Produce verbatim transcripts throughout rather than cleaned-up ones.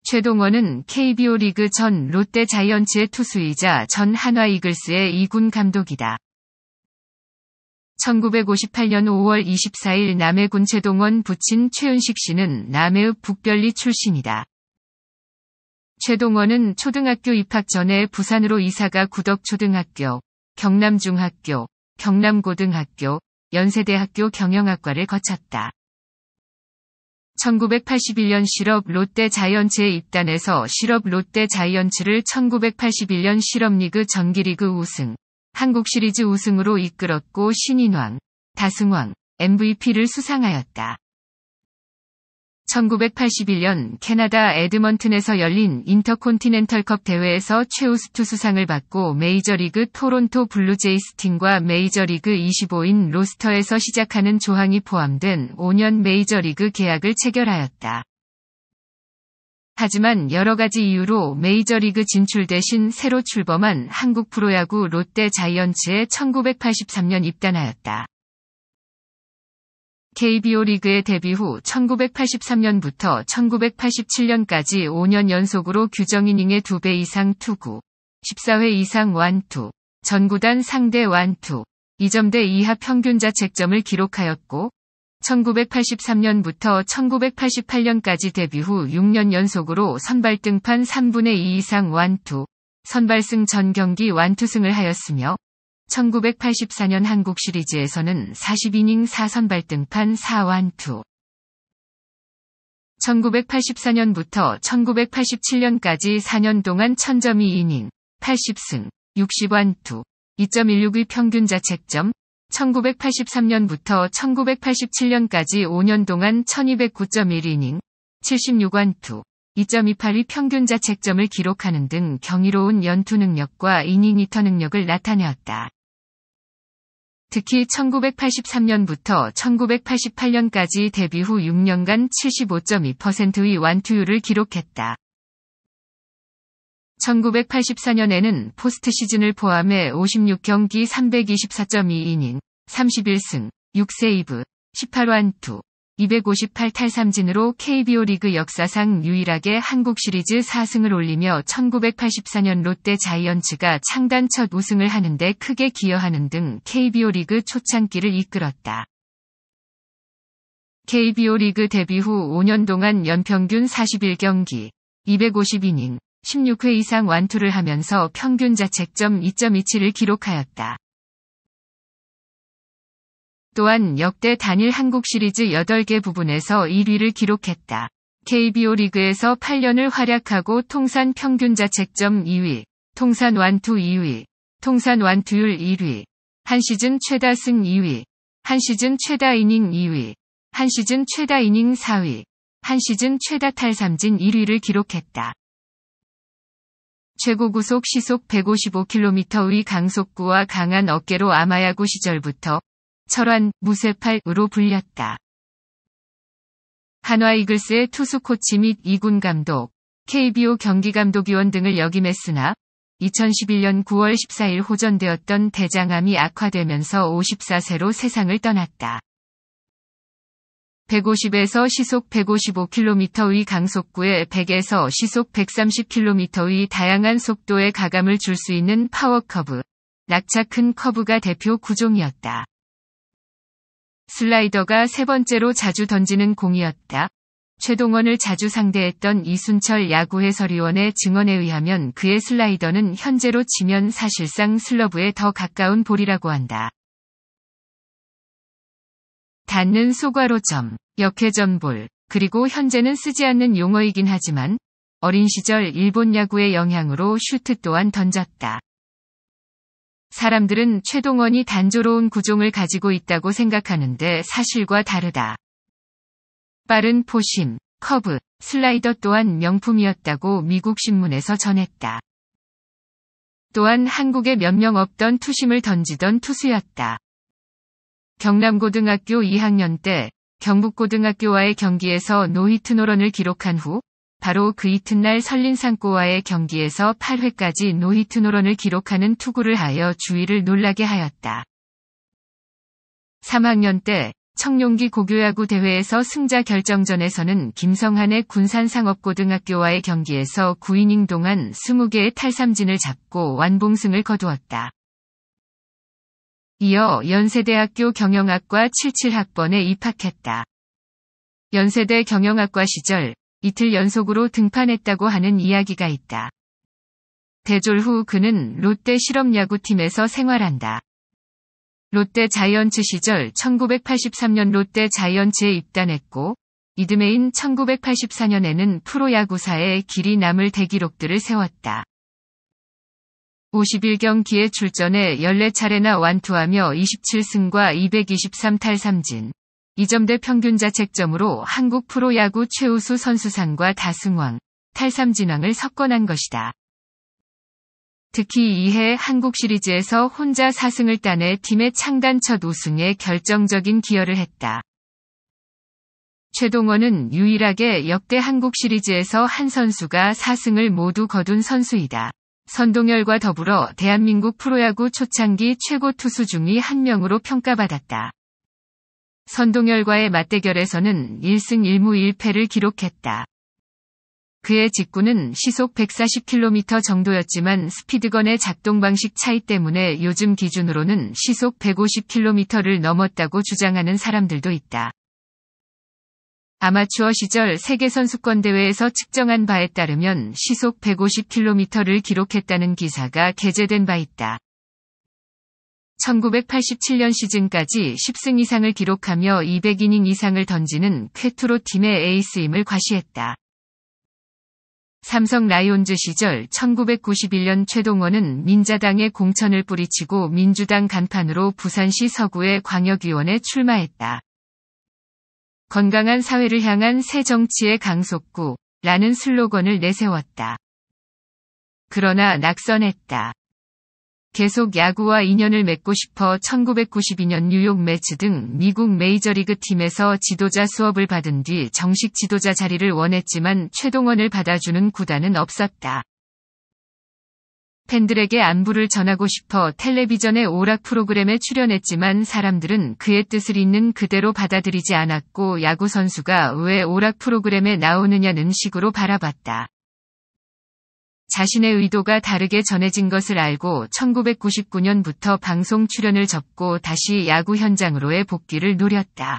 최동원은 케이비오 리그 전 롯데 자이언츠의 투수이자 전 한화 이글스의 이 군 감독이다. 천구백오십팔년 오월 이십사일 남해군 최동원 부친 최은식 씨는 남해읍 북별리 출신이다. 최동원은 초등학교 입학 전에 부산으로 이사가 구덕초등학교, 경남중학교, 경남고등학교, 연세대학교 경영학과를 거쳤다. 천구백팔십일년 실업 롯데 자이언츠에 입단해서 실업 롯데 자이언츠를 천구백팔십일년 실업리그 정기리그 우승, 한국 시리즈 우승으로 이끌었고 신인왕, 다승왕, 엠브이피를 수상하였다. 천구백팔십일년 캐나다 에드먼튼에서 열린 인터콘티넨털컵 대회에서 최우수 투수상을 받고 메이저리그 토론토 블루제이스 팀과 메이저리그 이십오인 로스터에서 시작하는 조항이 포함된 오 년 메이저리그 계약을 체결하였다. 하지만 여러 가지 이유로 메이저리그 진출 대신 새로 출범한 한국 프로야구 롯데 자이언츠에 천구백팔십삼년 입단하였다. 케이비오 리그에 데뷔 후 천구백팔십삼년부터 천구백팔십칠년까지 오 년 연속으로 규정 이닝의 두 배 이상 투구, 십사회 이상 완투, 전구단 상대 완투, 이 점대 이하 평균 자책점을 기록하였고, 천구백팔십삼년부터 천구백팔십팔년까지 데뷔 후 육 년 연속으로 선발 등판 삼분의 이 이상 완투, 선발승 전 경기 완투승을 하였으며, 천구백팔십사년 한국 시리즈에서는 사십이닝 사 선발 등판 사 완투. 천구백팔십사년부터 천구백팔십칠년까지 사 년 동안 천 점 이 이닝, 팔십승, 육십 완투, 이 점 일육의 평균 자책점, 천구백팔십삼년부터 천구백팔십칠년까지 오 년 동안 천이백구 점 일 이닝, 칠십육 완투, 이 점 이팔의 평균 자책점을 기록하는 등 경이로운 연투 능력과 이닝 리터 능력을 나타내었다. 특히 천구백팔십삼년부터 천구백팔십팔년까지 데뷔 후 육 년간 칠십오 점 이 퍼센트의 완투율을 기록했다. 천구백팔십사년에는 포스트 시즌을 포함해 오십육 경기 삼백이십사 점 이 이닝, 삼십일승, 육 세이브, 십팔 완투, 이백오십팔 탈삼진으로 케이비오 리그 역사상 유일하게 한국 시리즈 사 승을 올리며 천구백팔십사년 롯데 자이언츠가 창단 첫 우승을 하는 데 크게 기여하는 등 케이비오 리그 초창기를 이끌었다. 케이비오 리그 데뷔 후 오 년 동안 연평균 사십일 경기, 이백오십 이닝, 십육 회 이상 완투를 하면서 평균 자책점 이 점 이칠을 기록하였다. 또한 역대 단일 한국 시리즈 여덟 개 부분에서 일 위를 기록했다. 케이비오 리그에서 팔 년을 활약하고 통산 평균 자책점 이 위, 통산 완투 이 위, 통산 완투율 일 위, 한 시즌 최다 승 이 위, 한 시즌 최다 이닝 이 위, 한 시즌 최다 이닝 사 위, 한 시즌 최다 탈삼진 일 위를 기록했다. 최고 구속 시속 백오십오 킬로미터의 강속구와 강한 어깨로 아마야구 시절부터 철환, 무쇠팔으로 불렸다. 한화 이글스의 투수 코치 및 이 군 감독, 케이비오 경기감독위원 등을 역임했으나 이천십일년 구월 십사일 호전되었던 대장암이 악화되면서 오십사 세로 세상을 떠났다. 백오십에서 시속 백오십오 킬로미터의 강속구에 백에서 시속 백삼십 킬로미터의 다양한 속도의 가감을 줄 수 있는 파워 커브, 낙차 큰 커브가 대표 구종이었다. 슬라이더가 세 번째로 자주 던지는 공이었다. 최동원을 자주 상대했던 이순철 야구 해설위원의 증언에 의하면 그의 슬라이더는 현재로 치면 사실상 슬러브에 더 가까운 볼이라고 한다. 닿는 소괄호점, 역회전볼, 그리고 현재는 쓰지 않는 용어이긴 하지만 어린 시절 일본 야구의 영향으로 슈트 또한 던졌다. 사람들은 최동원이 단조로운 구종을 가지고 있다고 생각하는데 사실과 다르다. 빠른 포심, 커브, 슬라이더 또한 명품이었다고 미국 신문에서 전했다. 또한 한국에 몇 명 없던 투심을 던지던 투수였다. 경남고등학교 이 학년 때 경북고등학교와의 경기에서 노히트노런을 기록한 후 바로 그 이튿날 설린상고와의 경기에서 팔 회까지 노히트노런을 기록하는 투구를 하여 주위를 놀라게 하였다. 삼 학년 때 청룡기 고교야구 대회에서 승자 결정전에서는 김성한의 군산상업고등학교와의 경기에서 구 이닝 동안 스무 개의 탈삼진을 잡고 완봉승을 거두었다. 이어 연세대학교 경영학과 칠십칠 학번에 입학했다. 연세대 경영학과 시절 이틀 연속으로 등판했다고 하는 이야기가 있다. 대졸 후 그는 롯데 실업야구팀에서 생활한다. 롯데 자이언츠 시절 천구백팔십삼 년 롯데 자이언츠에 입단했고 이듬해인 천구백팔십사 년에는 프로야구사에 길이 남을 대기록들을 세웠다. 오십일 경기에 출전해 열네 차례나 완투하며 이십칠 승과 이백이십삼 탈삼진, 이 점대 평균 자책점으로 한국 프로야구 최우수 선수상과 다승왕, 탈삼진왕을 석권한 것이다. 특히 이해 한국 시리즈에서 혼자 사 승을 따내 팀의 창단 첫 우승에 결정적인 기여를 했다. 최동원은 유일하게 역대 한국 시리즈에서 한 선수가 사 승을 모두 거둔 선수이다. 선동열과 더불어 대한민국 프로야구 초창기 최고 투수 중의 한 명으로 평가받았다. 선동열과의 맞대결에서는 일 승 일 무 일 패를 기록했다. 그의 직구는 시속 백사십 킬로미터 정도였지만 스피드건의 작동 방식 차이 때문에 요즘 기준으로는 시속 백오십 킬로미터를 넘었다고 주장하는 사람들도 있다. 아마추어 시절 세계선수권대회에서 측정한 바에 따르면 시속 백오십 킬로미터를 기록했다는 기사가 게재된 바 있다. 천구백팔십칠 년 시즌까지 십 승 이상을 기록하며 이백 이닝 이상을 던지는 쾌투로 팀의 에이스임을 과시했다. 삼성 라이온즈 시절 천구백구십일 년 최동원은 민자당에 공천을 뿌리치고 민주당 간판으로 부산시 서구의 광역위원에 출마했다. 건강한 사회를 향한 새 정치의 강속구 라는 슬로건을 내세웠다. 그러나 낙선했다. 계속 야구와 인연을 맺고 싶어 천구백구십이 년 뉴욕 매츠 등 미국 메이저리그 팀에서 지도자 수업을 받은 뒤 정식 지도자 자리를 원했지만 최동원을 받아주는 구단은 없었다. 팬들에게 안부를 전하고 싶어 텔레비전의 오락 프로그램에 출연했지만 사람들은 그의 뜻을 있는 그대로 받아들이지 않았고 야구 선수가 왜 오락 프로그램에 나오느냐는 식으로 바라봤다. 자신의 의도가 다르게 전해진 것을 알고 천구백구십구 년부터 방송 출연을 접고 다시 야구 현장으로의 복귀를 노렸다.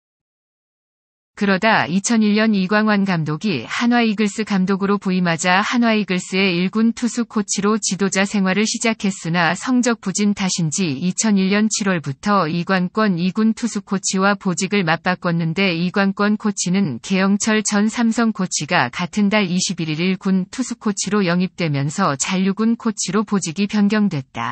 그러다 이천일 년 이광환 감독이 한화이글스 감독으로 부임하자 한화이글스의 일 군 투수 코치로 지도자 생활을 시작했으나 성적 부진 탓인지 이천일 년 칠월부터 이관권 이 군 투수 코치와 보직을 맞바꿨는데 이관권 코치는 계영철 전 삼성 코치가 같은 달 이십일 일 일 군 투수 코치로 영입되면서 잔류군 코치로 보직이 변경됐다.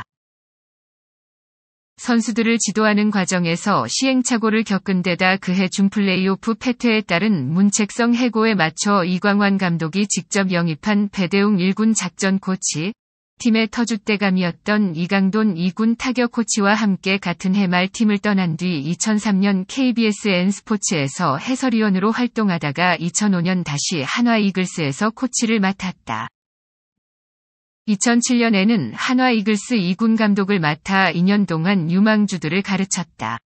선수들을 지도하는 과정에서 시행착오를 겪은 데다 그해 준 플레이오프 패퇴에 따른 문책성 해고에 맞춰 이광환 감독이 직접 영입한 배대웅 일 군 작전 코치, 팀의 터줏대감이었던 이강돈 이 군 타격 코치와 함께 같은 해 말 팀을 떠난 뒤 이천삼 년 케이비에스 N스포츠에서 해설위원으로 활동하다가 이천오 년 다시 한화 이글스에서 코치를 맡았다. 이천칠 년에는 한화 이글스 이 군 감독을 맡아 이 년 동안 유망주들을 가르쳤다.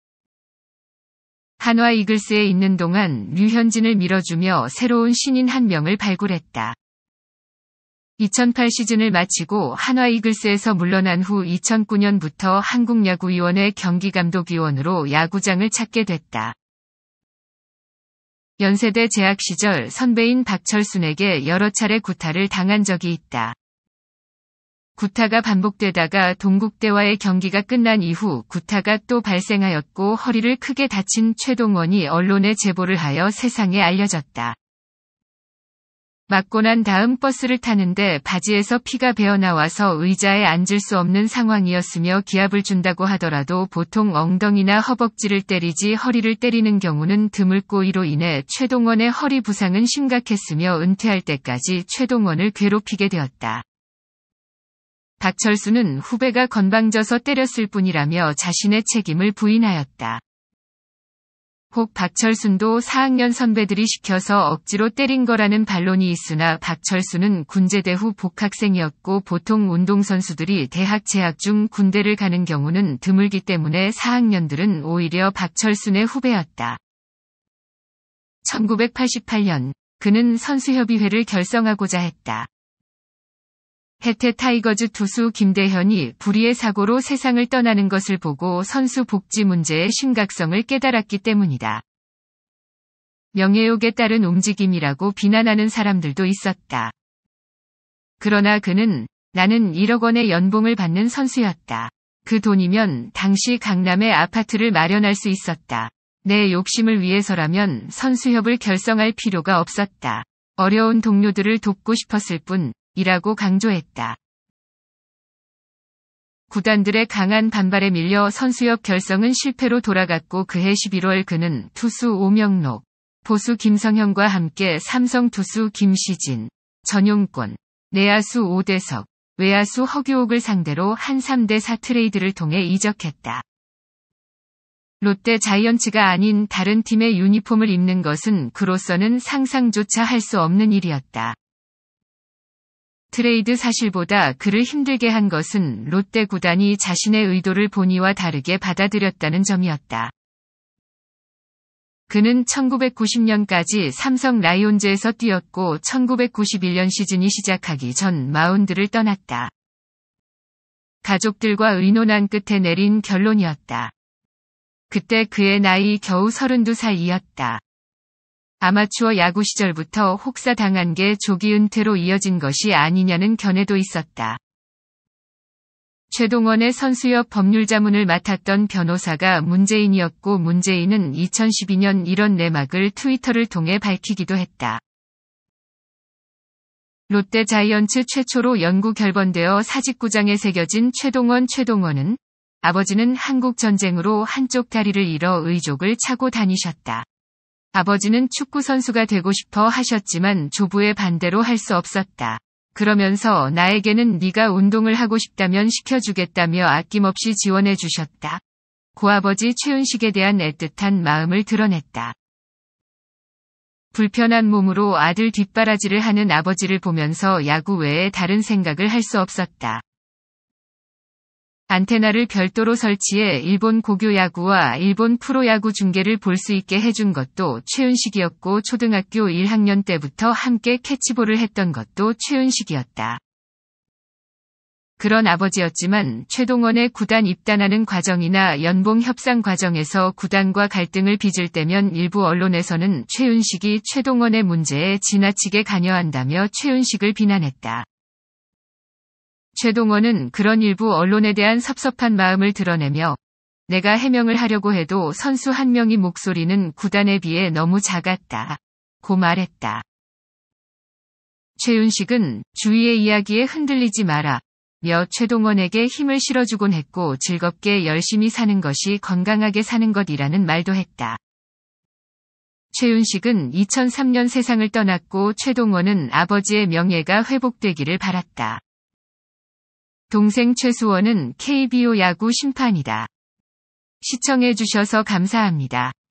한화 이글스에 있는 동안 류현진을 밀어주며 새로운 신인 한 명을 발굴했다. 이천팔 시즌을 마치고 한화 이글스에서 물러난 후 이천구 년부터 한국야구위원회 경기감독위원으로 야구장을 찾게 됐다. 연세대 재학 시절 선배인 박철순에게 여러 차례 구타를 당한 적이 있다. 구타가 반복되다가 동국대와의 경기가 끝난 이후 구타가 또 발생하였고 허리를 크게 다친 최동원이 언론에 제보를 하여 세상에 알려졌다. 맞고 난 다음 버스를 타는데 바지에서 피가 배어나와서 의자에 앉을 수 없는 상황이었으며 기합을 준다고 하더라도 보통 엉덩이나 허벅지를 때리지 허리를 때리는 경우는 드물고 이로 인해 최동원의 허리 부상은 심각했으며 은퇴할 때까지 최동원을 괴롭히게 되었다. 박철수는 후배가 건방져서 때렸을 뿐이라며 자신의 책임을 부인하였다. 혹 박철순도 사 학년 선배들이 시켜서 억지로 때린 거라는 반론이 있으나 박철순은 군제대 후 복학생이었고 보통 운동선수들이 대학 재학 중 군대를 가는 경우는 드물기 때문에 사 학년들은 오히려 박철순의 후배였다. 천구백팔십팔 년 그는 선수협의회를 결성하고자 했다. 해태 타이거즈 투수 김대현이 불의의 사고로 세상을 떠나는 것을 보고 선수 복지 문제의 심각성을 깨달았기 때문이다. 명예욕에 따른 움직임이라고 비난하는 사람들도 있었다. 그러나 그는 나는 일억 원의 연봉을 받는 선수였다. 그 돈이면 당시 강남에 아파트를 마련할 수 있었다. 내 욕심을 위해서라면 선수협을 결성할 필요가 없었다. 어려운 동료들을 돕고 싶었을 뿐. 이라고 강조했다. 구단들의 강한 반발에 밀려 선수협 결성은 실패로 돌아갔고 그해 십일월 그는 투수 오명록, 포수 김성현과 함께 삼성 투수 김시진, 전용권, 내야수 오대석, 외야수 허규옥을 상대로 한 삼 대 사 트레이드를 통해 이적했다. 롯데 자이언츠가 아닌 다른 팀의 유니폼을 입는 것은 그로서는 상상조차 할 수 없는 일이었다. 트레이드 사실보다 그를 힘들게 한 것은 롯데 구단이 자신의 의도를 본의와 다르게 받아들였다는 점이었다. 그는 천구백구십 년까지 삼성 라이온즈에서 뛰었고 천구백구십일 년 시즌이 시작하기 전 마운드를 떠났다. 가족들과 의논한 끝에 내린 결론이었다. 그때 그의 나이 겨우 서른두 살이었다. 아마추어 야구 시절부터 혹사당한 게 조기 은퇴로 이어진 것이 아니냐는 견해도 있었다. 최동원의 선수협 법률자문을 맡았던 변호사가 문재인이었고 문재인은 이천십이 년 이런 내막을 트위터를 통해 밝히기도 했다. 롯데 자이언츠 최초로 영구 결번되어 사직구장에 새겨진 최동원 최동원은 아버지는 한국전쟁으로 한쪽 다리를 잃어 의족을 차고 다니셨다. 아버지는 축구선수가 되고 싶어 하셨지만 조부의 반대로 할 수 없었다. 그러면서 나에게는 네가 운동을 하고 싶다면 시켜주겠다며 아낌없이 지원해 주셨다. 고아버지 최은식에 대한 애틋한 마음을 드러냈다. 불편한 몸으로 아들 뒷바라지를 하는 아버지를 보면서 야구 외에 다른 생각을 할 수 없었다. 안테나를 별도로 설치해 일본 고교 야구와 일본 프로야구 중계를 볼 수 있게 해준 것도 최은식이었고 초등학교 일 학년 때부터 함께 캐치볼을 했던 것도 최은식이었다. 그런 아버지였지만 최동원의 구단 입단하는 과정이나 연봉 협상 과정에서 구단과 갈등을 빚을 때면 일부 언론에서는 최은식이 최동원의 문제에 지나치게 관여한다며 최은식을 비난했다. 최동원은 그런 일부 언론에 대한 섭섭한 마음을 드러내며 내가 해명을 하려고 해도 선수 한 명의 목소리는 구단에 비해 너무 작았다. 고 말했다. 최은식은 주위의 이야기에 흔들리지 마라. 며 최동원에게 힘을 실어주곤 했고 즐겁게 열심히 사는 것이 건강하게 사는 것이라는 말도 했다. 최은식은 이천삼 년 세상을 떠났고 최동원은 아버지의 명예가 회복되기를 바랐다. 동생 최수원은 케이비오 야구 심판이다. 시청해주셔서 감사합니다.